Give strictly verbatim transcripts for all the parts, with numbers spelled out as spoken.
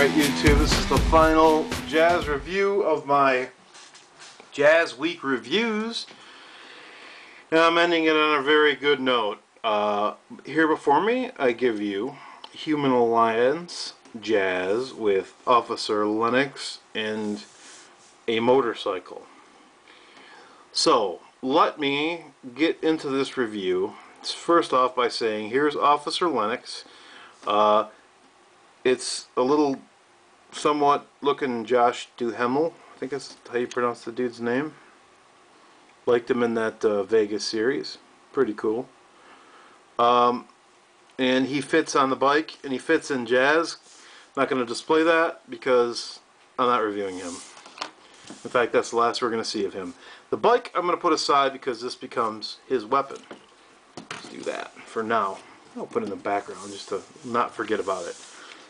Alright YouTube, this is the final Jazz review of my Jazz Week reviews. And I'm ending it on a very good note. Uh, here before me, I give you Human Alliance Jazz with Officer Lennox and a motorcycle. So, let me get into this review. First off by saying, here's Officer Lennox. Uh, it's a little somewhat looking Josh Duhamel. I think that's how you pronounce the dude's name. Liked him in that uh, Vegas series. Pretty cool. Um, and he fits on the bike, and he fits in Jazz. Not going to display that because I'm not reviewing him. In fact, that's the last we're going to see of him. The bike I'm going to put aside because this becomes his weapon. Let's do that for now. I'll put it in the background just to not forget about it.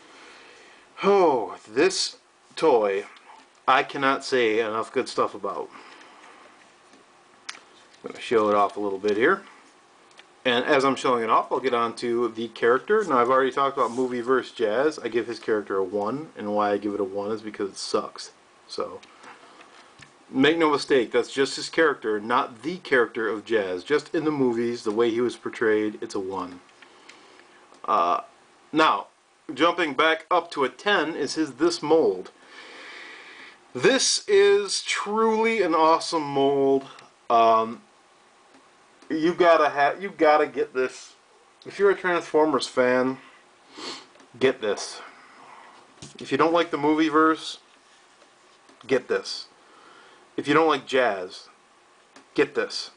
Oh, this toy I cannot say enough good stuff about. I'm going to show it off a little bit here. And as I'm showing it off, I'll get on to the character. Now, I've already talked about movie versus Jazz. I give his character a one, and why I give it a one is because it sucks. So, make no mistake, that's just his character, not the character of Jazz. Just in the movies, the way he was portrayed, it's a one. Uh, now, jumping back up to a ten is his this mold. This is truly an awesome mold. Um, you gotta have, you gotta get this. If you're a Transformers fan, get this. If you don't like the movie verse, get this. If you don't like Jazz, get this.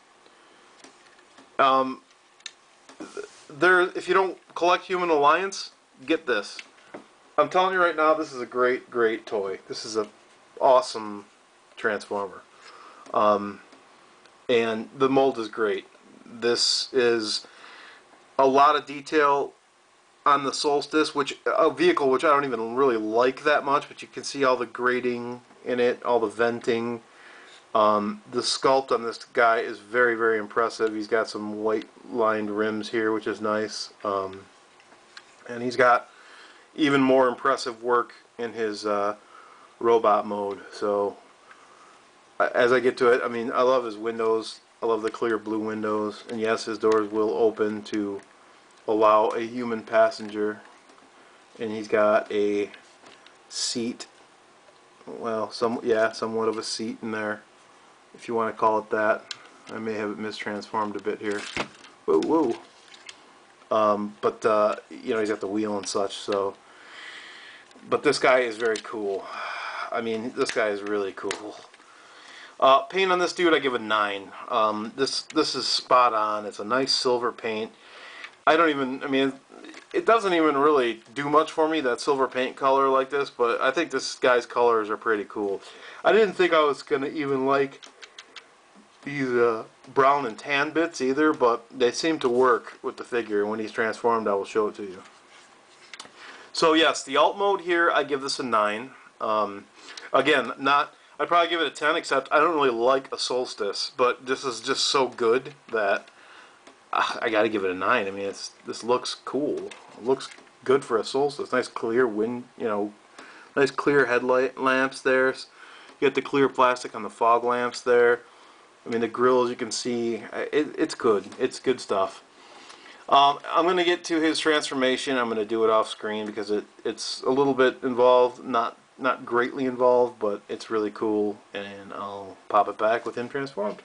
Um, there. If you don't collect Human Alliance, get this. I'm telling you right now, this is a great, great toy. This is a awesome Transformer. Um, and the mold is great. This is a lot of detail on the Solstice, which a vehicle which I don't even really like that much, but you can see all the grading in it, all the venting. Um, the sculpt on this guy is very, very impressive. He's got some white lined rims here, which is nice. Um, and he's got even more impressive work in his uh, robot mode. So as I get to it, I mean, I love his windows. I love the clear blue windows. And yes, his doors will open to allow a human passenger. And he's got a seat. Well, some yeah, somewhat of a seat in there, if you want to call it that. I may have it mistransformed a bit here. Whoa, whoa. Um, but, uh, you know, he's got the wheel and such, so. But this guy is very cool. I mean, this guy is really cool. Uh, paint on this dude, I give a nine. Um, this, this is spot on. It's a nice silver paint. I don't even, I mean, it doesn't even really do much for me, that silver paint color like this, but I think this guy's colors are pretty cool. I didn't think I was going to even like these uh, brown and tan bits either, but they seem to work with the figure. When he's transformed, I will show it to you. So yes, the alt mode here, I give this a nine. Um, again, not, I'd probably give it a ten, except I don't really like a Solstice, but this is just so good that uh, I gotta give it a nine. I mean, it's, this looks cool. It looks good for a Solstice. Nice clear wind, you know, nice clear headlight lamps there. You get the clear plastic on the fog lamps there. I mean, the grills, you can see, it, it's good. It's good stuff. Um, I'm going to get to his transformation. I'm going to do it off screen because it, it's a little bit involved, not not greatly involved, but it's really cool, and I'll pop it back with him transformed.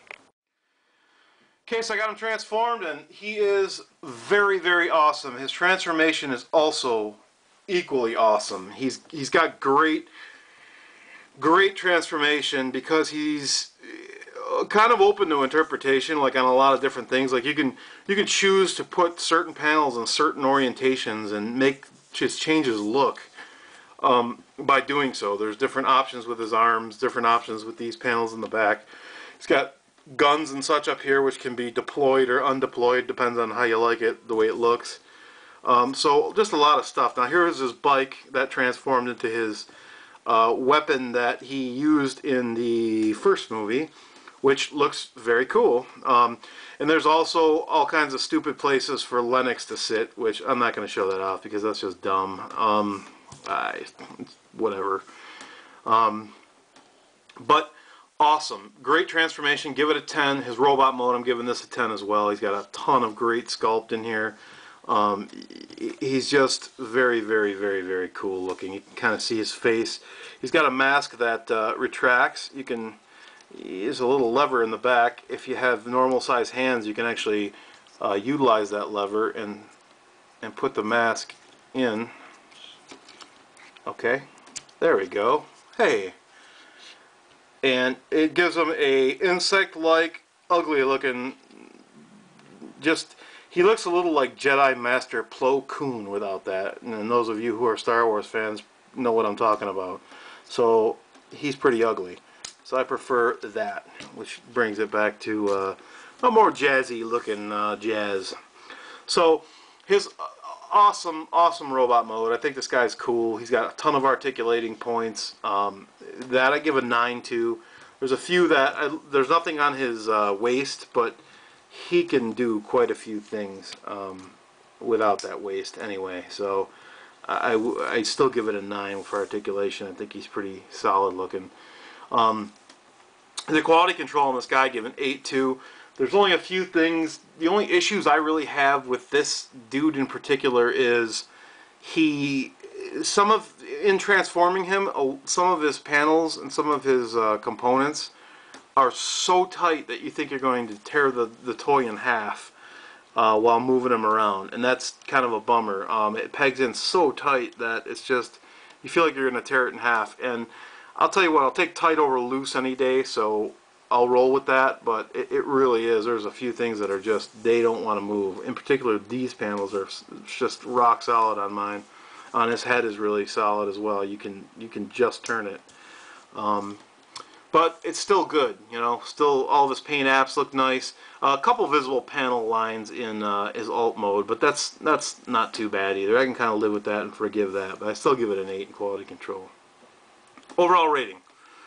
Okay, so I got him transformed, and he is very, very awesome. His transformation is also equally awesome. He's he's got great, great transformation because he's kind of open to interpretation, like on a lot of different things. Like you can you can choose to put certain panels in certain orientations and make just change his look um, by doing so. There's different options with his arms, different options with these panels in the back. He's got guns and such up here, which can be deployed or undeployed, depends on how you like it, the way it looks. Um, so just a lot of stuff. Now here's his bike that transformed into his uh, weapon that he used in the first movie, which looks very cool. Um, and there's also all kinds of stupid places for Lennox to sit, which I'm not going to show that off because that's just dumb. Um, I, whatever. Um, but awesome, great transformation. Give it a ten. His robot mode, I'm giving this a ten as well. He's got a ton of great sculpt in here. Um, he's just very, very, very, very cool looking. You can kind of see his face. He's got a mask that uh, retracts. You can, there's a little lever in the back. If you have normal size hands, you can actually uh, utilize that lever and and put the mask in. Okay, there we go. Hey, and it gives him a insect-like, ugly-looking. Just he looks a little like Jedi Master Plo Koon without that. And those of you who are Star Wars fans know what I'm talking about. So he's pretty ugly. So I prefer that, which brings it back to uh, a more jazzy-looking uh, jazz. So his awesome, awesome robot mode. I think this guy's cool. He's got a ton of articulating points. Um, that I give a nine to. There's a few that I, there's nothing on his uh, waist, but he can do quite a few things um, without that waist anyway. So I, I, I still give it a nine for articulation. I think he's pretty solid looking. Um, the quality control on this guy, I give an eight to. There's only a few things. The only issues I really have with this dude in particular is he, some of, in transforming him, some of his panels and some of his uh, components are so tight that you think you're going to tear the, the toy in half uh, while moving him around. And that's kind of a bummer. Um, it pegs in so tight that it's just, you feel like you're going to tear it in half. And I'll tell you what, I'll take tight over loose any day, so I'll roll with that, but it, it really is. There's a few things that are just, they don't want to move. In particular, these panels are just rock solid on mine. On his head is really solid as well. You can you can just turn it. Um, but it's still good, you know. Still, all of his paint apps look nice. Uh, a couple visible panel lines in uh, his alt mode, but that's that's not too bad either. I can kind of live with that and forgive that, but I still give it an eight in quality control. Overall rating.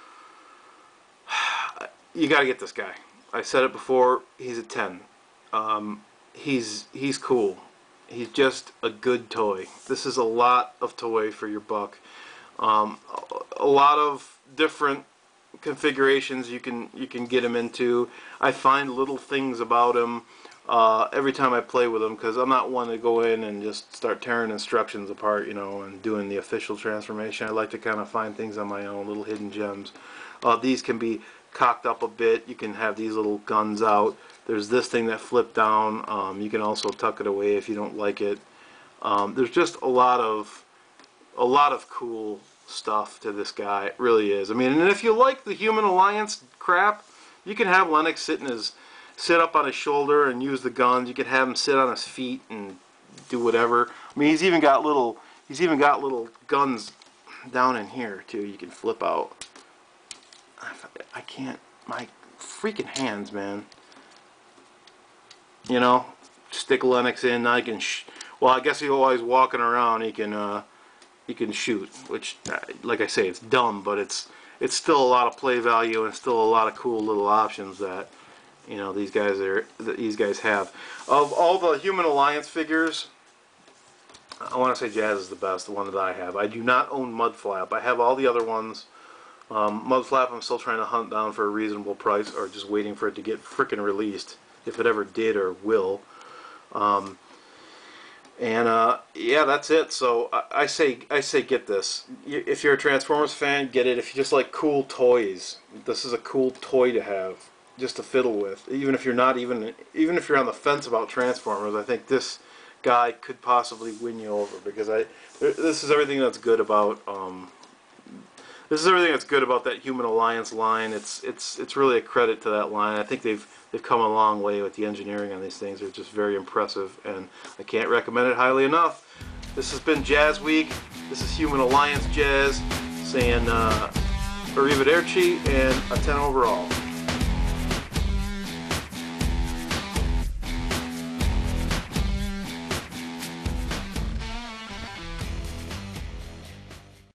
You got to get this guy. I said it before. He's a ten. Um, he's he's cool. He's just a good toy. This is a lot of toy for your buck. Um, a, a lot of different configurations you can you can get him into. I find little things about him uh, every time I play with him, because I'm not one to go in and just start tearing instructions apart, you know, and doing the official transformation. I like to kind of find things on my own, little hidden gems. Uh, these can be cocked up a bit. You can have these little guns out. There's this thing that flip down. Um, you can also tuck it away if you don't like it. Um, there's just a lot of a lot of cool stuff to this guy. It really is. I mean, and if you like the Human Alliance crap, you can have Lennox sit in his sit up on his shoulder and use the guns. You can have him sit on his feet and do whatever. I mean, he's even got little he's even got little guns down in here too. You can flip out. I can't. My freaking hands, man. You know, stick Lennox in. Now he can. Sh well, I guess he's always walking around. He can. Uh, he can shoot. Which, uh, like I say, it's dumb, but it's it's still a lot of play value and still a lot of cool little options that you know these guys are that these guys have. Of all the Human Alliance figures, I want to say Jazz is the best. The one that I have. I do not own Mudflap. I have all the other ones. Um, Mudflap I'm still trying to hunt down for a reasonable price, or just waiting for it to get frickin' released, if it ever did or will. Um, and uh, yeah, that's it. So I, I say I say get this. If you're a Transformers fan, get it. If you just like cool toys, this is a cool toy to have, just to fiddle with. Even if you're not even even if you're on the fence about Transformers, I think this guy could possibly win you over, because I this is everything that's good about. Um, This is everything that's good about that Human Alliance line. It's it's it's really a credit to that line. I think they've they've come a long way with the engineering on these things. They're just very impressive, and I can't recommend it highly enough. This has been Jazz Week. This is Human Alliance Jazz saying uh, arrivederci and a ten overall.